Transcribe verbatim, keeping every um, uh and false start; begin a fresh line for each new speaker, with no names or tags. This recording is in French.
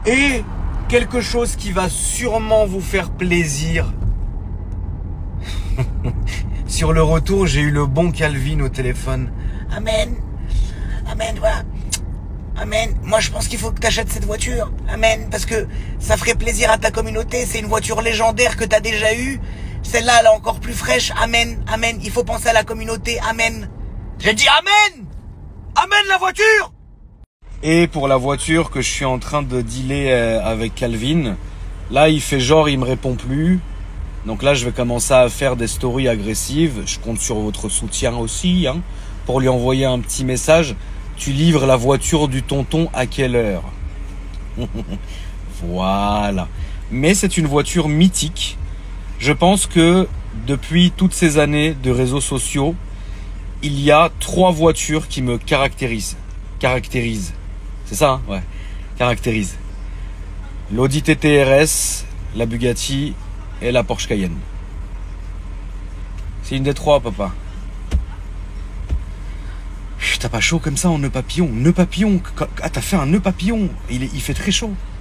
Et quelque chose qui va sûrement vous faire plaisir. Sur le retour, j'ai eu le bon Calvin au téléphone. Amen. Amen, voilà. Amen. Moi, je pense qu'il faut que tu achètes cette voiture. Amen. Parce que ça ferait plaisir à ta communauté. C'est une voiture légendaire que tu as déjà eue. Celle-là, elle est encore plus fraîche. Amen. Amen. Il faut penser à la communauté. Amen. J'ai dit Amen. Amen la voiture. Et pour la voiture que je suis en train de dealer avec Calvin, là, il fait genre, il me répond plus. Donc là, je vais commencer à faire des stories agressives. Je compte sur votre soutien aussi, hein, pour lui envoyer un petit message. Tu livres la voiture du tonton à quelle heure? Voilà. Mais c'est une voiture mythique. Je pense que depuis toutes ces années de réseaux sociaux, il y a trois voitures qui me caractérisent. Caractérisent. C'est ça, hein? Ouais. Caractérisent. L'Audi T T R S, la Bugatti et la Porsche Cayenne. C'est une des trois, papa. T'as pas chaud comme ça en nœud papillon? Nœud papillon. Ah, t'as fait un nœud papillon. Il, est, il fait très chaud.